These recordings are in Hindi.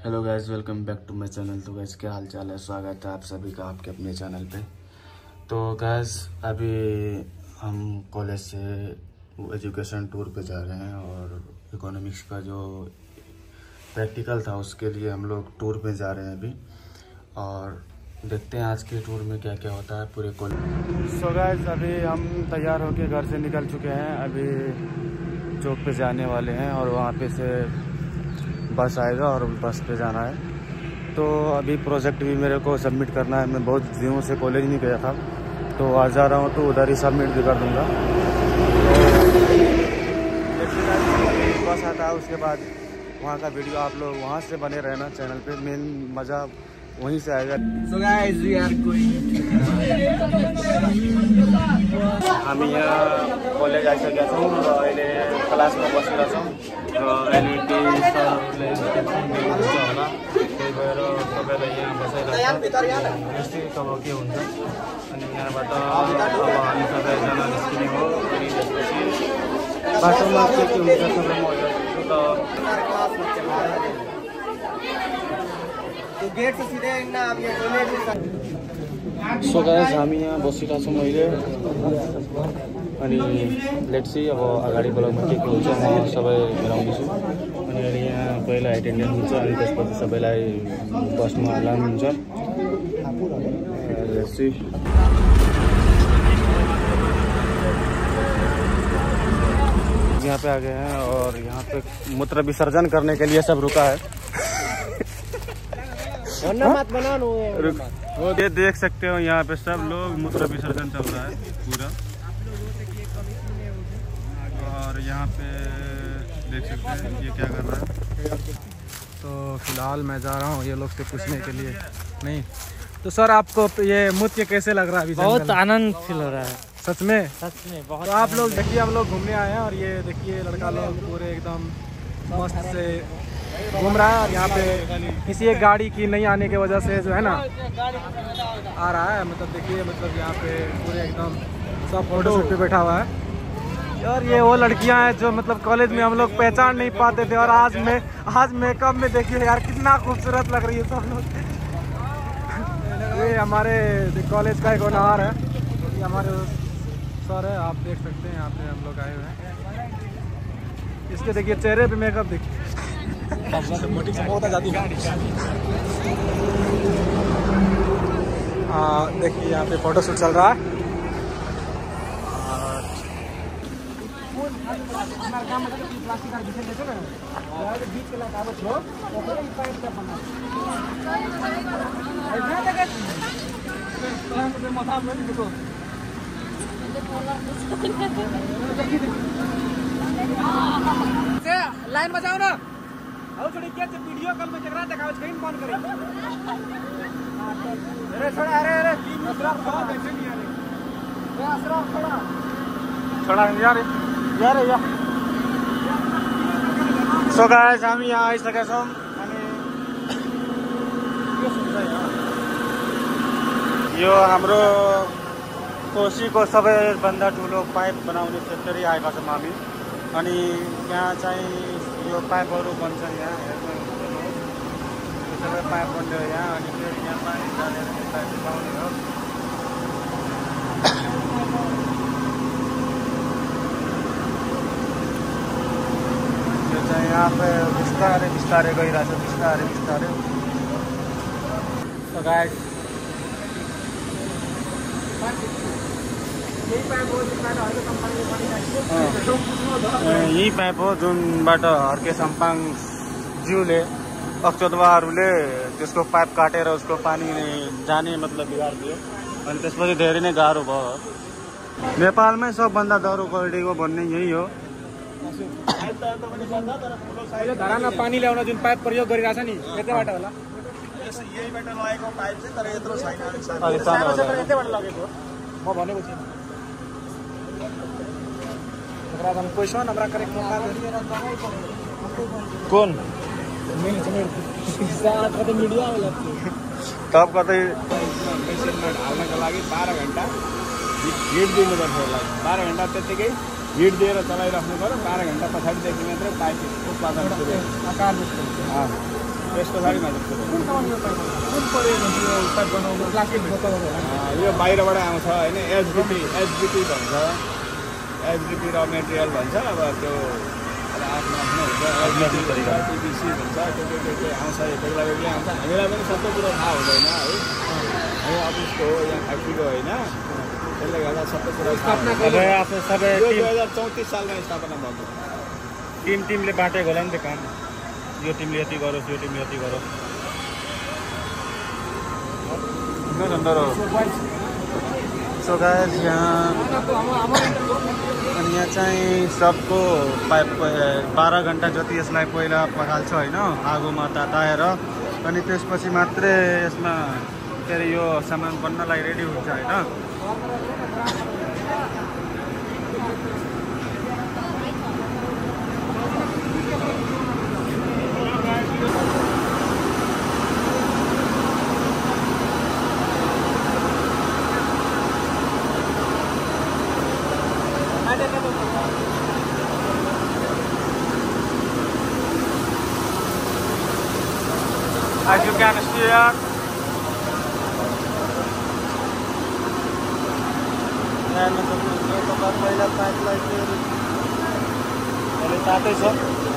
Hello guys, welcome back to my channel. तो गाइस क्या हाल चाल है, स्वागत है आप सभी का आपके अपने चैनल पे। तो गाइस अभी हम कॉलेज से एजुकेशन टूर पे जा रहे हैं और इकोनॉमिक्स का जो प्रैक्टिकल था उसके लिए हम लोग टूर पे जा रहे हैं अभी। और देखते हैं आज के टूर में क्या क्या होता है पूरे कॉलेज। सो गाइस अभी हम तैयार होकर घर से निकल चुके हैं, अभी चौक पे जाने वाले हैं और वहाँ पे से बस आएगा और बस पे जाना है। तो अभी प्रोजेक्ट भी मेरे को सबमिट करना है। मैं बहुत दिनों से कॉलेज नहीं गया था, तो आज जा रहा हूँ तो उधर ही सबमिट भी कर दूँगा। तो बस आता है, उसके बाद वहाँ का वीडियो आप लोग वहाँ से बने रहना चैनल पे, मेन मज़ा वहीं से आएगा। So guys, we are going हम यहाँ कॉलेज आइसकेका छौँ र अहिले क्लासमा बसेका छौँ र अहिले केही सरहरूले हुन्छ होला, त्यही भएर तपाईँलाई यहाँ बसाइरहेको यस्तै तब के हुन्छ। अनि यहाँबाट अब हामी सबैजना निस्किने हो। अनि त्यसपछि बाटोमा के हुन्छ सबै म गेट से सीधे ना अब ये टॉयलेट। सो गाइस हामी यहाँ बसिरहेको छौँ अहिले। अनि लेट्स सी अब अगाडि ब्लगमा के हुन्छ म सबै हेराउँदैछु। अनि अहिले यहाँ पहिला एटेन्डेन्स हुन्छ अनि त्यसपछि सबैलाई बसमा लानुहुन्छ। लेट्स सी यहाँ पे आ गए हैं और यहाँ पे मूत्र विसर्जन करने के लिए सब रुका है। मत बनाओ वो ये देख सकते हो, यहाँ पे सब लोग मूत्र विसर्जन चल रहा है पूरा। और यहाँ पे देख सकते हैं ये क्या कर रहा है। तो फिलहाल मैं जा रहा हूँ ये लोग से पूछने के लिए। नहीं तो सर आपको ये मूत्र कैसे लग रहा है? अभी बहुत आनंद फील हो रहा है सच में बहुत। तो आप लोग देखिए, हम लोग घूमने आए हैं और ये देखिए लड़का लोग पूरे एकदम मस्त से घूम रहा है। और यहाँ पे किसी एक गाड़ी की नहीं आने की वजह से जो है ना आ रहा है, मतलब देखिए, मतलब यहाँ पे पूरे एकदम सब फोटो शूट पे बैठा हुआ है। और ये वो लड़कियां हैं जो मतलब कॉलेज में हम लोग पहचान नहीं पाते थे और आज मेकअप में देखिए यार कितना खूबसूरत लग रही है सब लोग। ये हमारे कॉलेज का एक ओनर है, ये हमारे सर है, आप देख सकते हैं यहाँ पे हम लोग आए हुए हैं। इसके देखिए चेहरे पे मेकअप देखिए। देखिए यहाँ पे फोटो शूट चल रहा है। लाइन बजाओ ना, और थोड़ी क्या वीडियो कॉल में जगरा दिखाओ, स्क्रीन बंद करें। अरे छोड़ा, अरे असरार खड़ा, बैठे नहीं आ रहे। असरार खड़ा यार यार। सो गाइस हामी यहाँ आइसकेका छौँ अनि यो हाम्रो कोसीको सबैभन्दा ठुलो पाइप बनाउने फ्याक्ट्री आएका छौँ हामी। अनि यहाँ चाहिँ यो पाइपहरू बन्छन्, यहाँ हेर्नुहुन्छ यो सबै पाइप बन्यो यहाँ। अनि फेरि यहाँ पानी जानेर पाइप पाउने हो। यो चाहिँ यहाँ पे बिस्तारै बिस्तारै गइरहेछ, बिस्तारै। तो गाइस यही पाइप हो जुनबाट हर्के सम्पाङ ज्यूले अक्षतवाहरूले त्यसको पाइप काटेर उसको पानी जाने मतलब बिगारिदियो। अनि त्यसपछि धेरै नै गाह्रो भयो। नेपालमै सबभन्दा डह्रो क्वालिटीको भन्ने यही हो। धारामा पानी ल्याउन जुन पाइप प्रयोग गरिरहेछ नि, यतैबाट होला। यहीबाट लगेको पाइप चाहिँ तर यत्रो छैन। अलि सानो होला, यतैबाट लगेको म भनेको छु। हम क्वेश्चन हमरा करे मौका दे कौन मीडिया वाला तब कतै पेसेन्टमा ढाल्नको लागि 12 घण्टा हिट दिनुपर्छ। यसलाई 12 घण्टा त्यतिकै हिट दिएर चलाइराख्नु पर्यो। 12 घण्टा पछाडिदेखि मात्रै पाइप उत्पादन सुरु। त्यस्तो छैन जस्तो कुन सामान यो पाइप कुन पऱ्यो भने यो पाइप बनाउनु प्लास्टिक बोतलहरू यो बाहिरबाट आउँछ होइन एचडिपी भन्छ एचडिपी र मेटेरियल भन्छ अब त्यो आफ्नो आफ्नो हुन्छ टिबिसी भन्छ त्यो आउँछ बेग्ला बेग्लै आउँछ हामीलाई पनि सबै कुरो थाहा हुँदैन है हामी अफिसको हो यहाँ फ्याक्ट्रीको होइन त्यसले गर्दा सबै कुरो स्थापना 2034 सालमा स्थापना भएको टिमले बाँटेको होला नि त काम यो टिमले यति गरोस् यो टिमले यति गरोस् सो गाइस यहाँ चाहिँ सबको पाइप 12 घन्टा जति यसलाई पहिला पखाल्छ होइन आगोमा ताताएर अनि त्यसपछि मात्रै यसमा फेरि यो सामान बन्नलाई रेडी हुन्छ होइन As you can see here, पहिला पाइपलाई अहिले तातै छ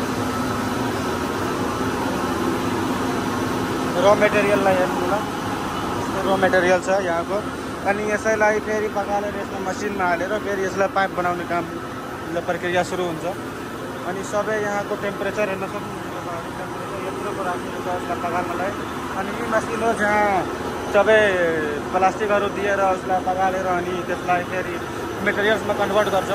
र मेटेरियललाई हेर्नु ल र मेटेरियल छ यहाँको अनि यसैलाई फेरि पकालेर यसमा मसिनमा हालेर फेरि यसलाई पाइप बनाउने काम प्रक्रिया सुरु हुन्छ अनि सबै यहाँको टेम्परेचर हेर्न सक्नुहुन्छ टेम्परेचर राखिएको छ यसलाई पकाल्नलाई अनि यी मसिन हो जहाँ सबै प्लास्टिकहरू दिएर उसलाई पकालेर अनि त्यसलाई फेरि मेटेरियल्समा कन्भर्ट गर्छ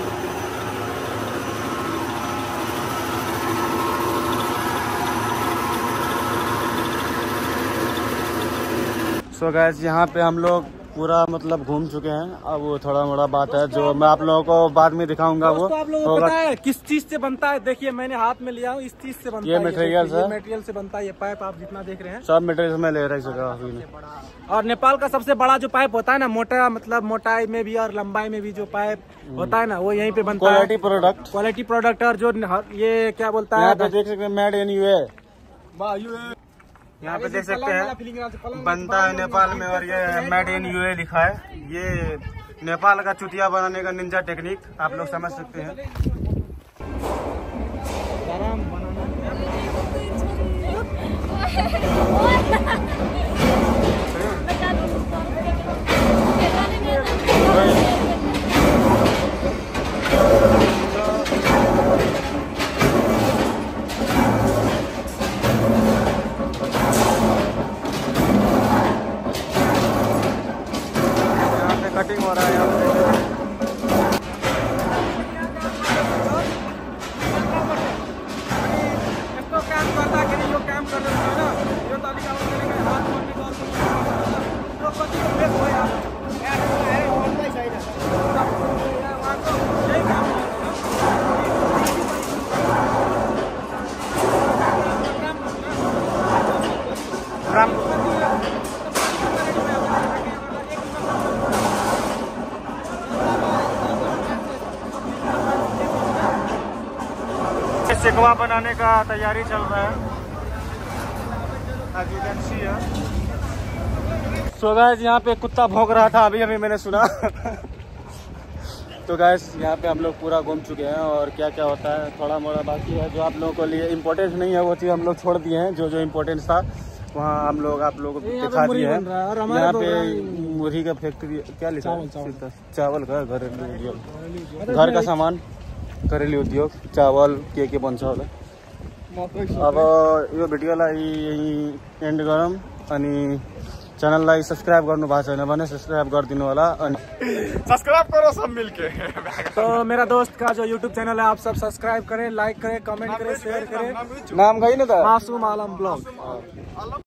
सो गाइस यहाँ पे हम लोग पूरा मतलब घूम चुके हैं। अब वो थोड़ा मोड़ा बात है जो मैं आप लोगों को बाद में दिखाऊंगा वो आप लोगों को पता है किस चीज से बनता है। देखिए मैंने हाथ में लिया हूँ, इस चीज से बनता है। ये मटेरियल से बनता है। ये पाइप आप जितना देख रहे हैं सब मटेरियल में ले रहा है। और नेपाल का सबसे बड़ा जो पाइप होता है ना, मोटा मतलब मोटाई में भी और लंबाई में भी जो पाइप होता है ना, वो यहीं पे बनता है। क्वालिटी प्रोडक्ट और जो ये क्या बोलता है, देख सकते हैं मेड इन यूए। यहाँ पे देख सकते हैं बनता है नेपाल में और ये मेड इन यूए लिखा है। ये नेपाल का चुतिया बनाने का निंजा टेक्निक आप लोग समझ सकते हैं। कटिंग हो रहा है यहाँ पे। इसको काम करता कि नहीं, जो काम कर रहे हैं ना, जो तालिका वगैरह में हाथ मारने का तो पति को बेस हो यार है होता ही चाहिए वहाँ तो यही काम सिकवा बनाने का तैयारी चल रहा है। सो गाइस यहाँ पे कुत्ता भौंक रहा था अभी मैंने सुना। तो गाइस यहाँ पे हम लोग पूरा घूम चुके हैं और क्या क्या होता है थोड़ा मोड़ा बाकी है जो आप लोगों के लिए इम्पोर्टेंस नहीं है, वो चीज़ हम लोग छोड़ दिए हैं। जो इम्पोर्टेंस था वहाँ हम लोग आप लोगों को दिखा दिए हैं। यहाँ पे मुर्गी का फैक्ट्री क्या लिखा है, चावल का घरेलू उद्योग, घर का सामान घरेलू उद्योग चावल के बन्छ होला। अब यो भिडियोलाई यही एन्ड गरौँ अनि च्यानललाई सब्सक्राइब गर्नु भएको छैन भने सब्सक्राइब गरिदिनु होला अनि सब्सक्राइब करो सब मिलके। तो मेरा दोस्त का जो YouTube चैनल है आप सब सब्सक्राइब करें, लाइक करें, कमेंट करें, शेयर करें। नाम गई न त मासूम आलम ब्लॉग।